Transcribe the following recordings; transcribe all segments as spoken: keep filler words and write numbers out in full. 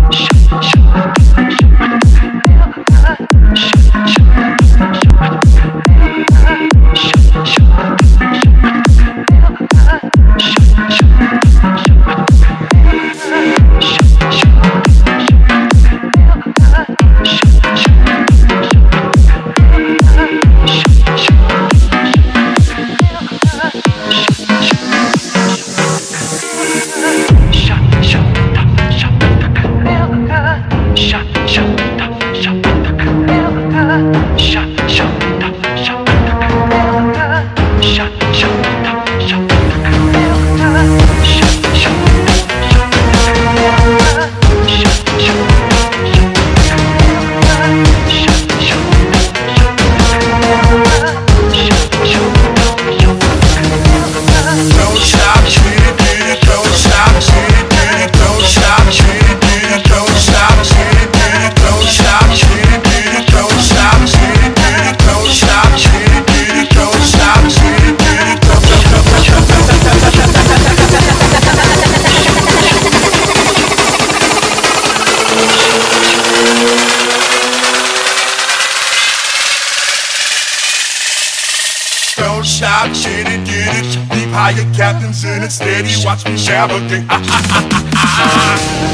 Shop, shit it, get it. Deep higher captains in it, steady. Watch me navigate. Ah, ah, ah, ah, ah.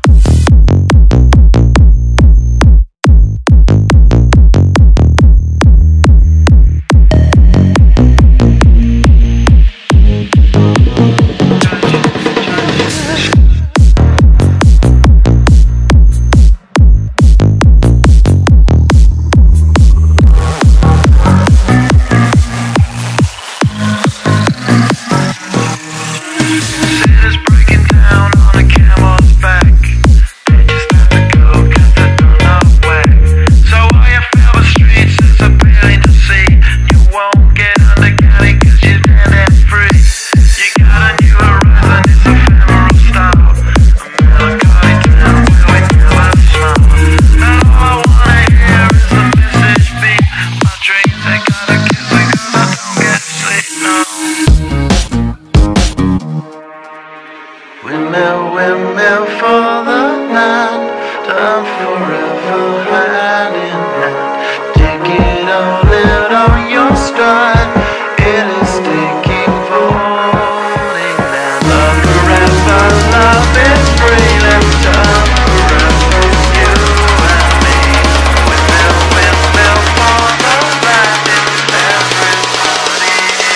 Windmill, windmill for the land, time forever hand in hand. Take it all out on your stride, it is taking falling down. Love forever, love is free, let's time forever, you and me. Windmill, windmill for the land, it's everybody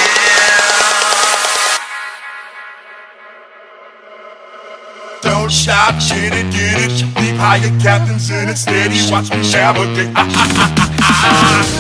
here. Don't shop, shit it, get it. Deep higher captains in it, steady. Watch me navigate. Ah, ah, ah, ah, ah.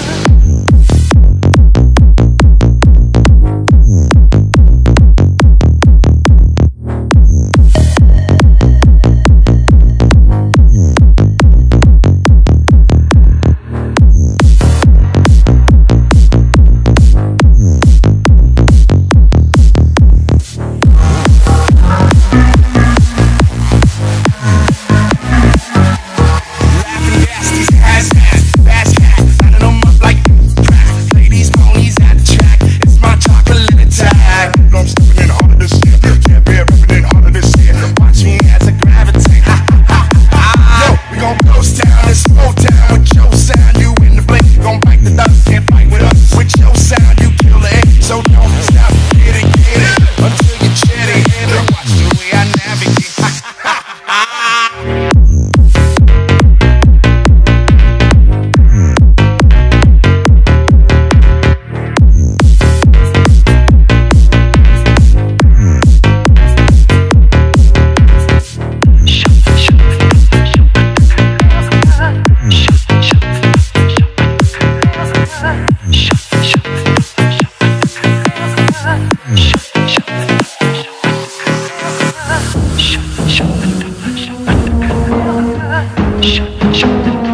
Shut, shut, shut, shut, shut, shut, shut, shut, shut, shut, shut,